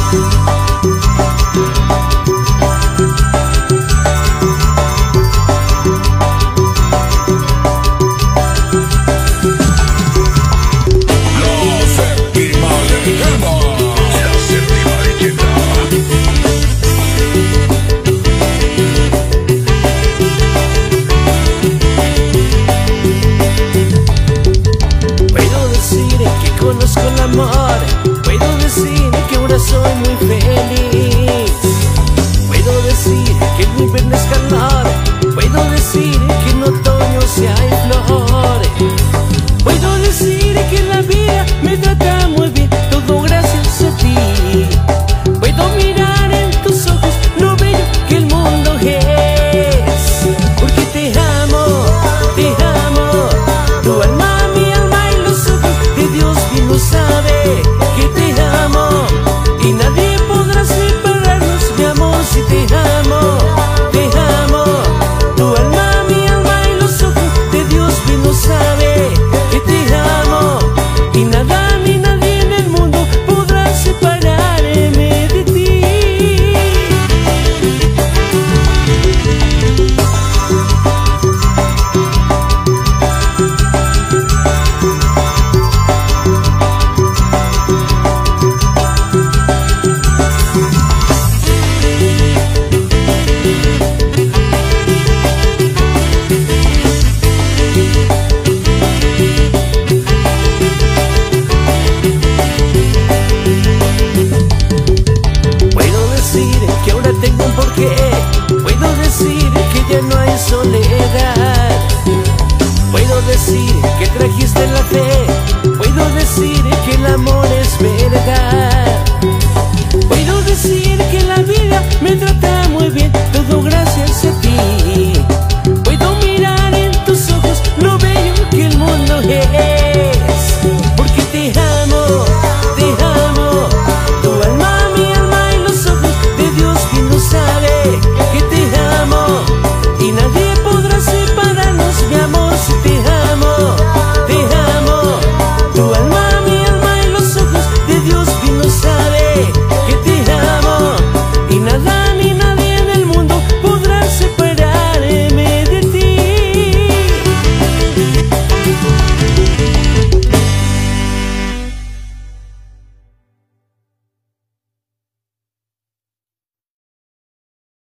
Conozco el amor, puedo decir que ahora soy muy feliz. Puedo decir que el invierno es calor, puedo decir que en otoño sí hay flores. Puedo decir que la vida me trata muy bien, todo gracias a ti. Puedo mirar en tus ojos lo bello que el mundo es, porque te amo, tu alma, mi alma y los ojos de Dios bien lo sabe que te amo.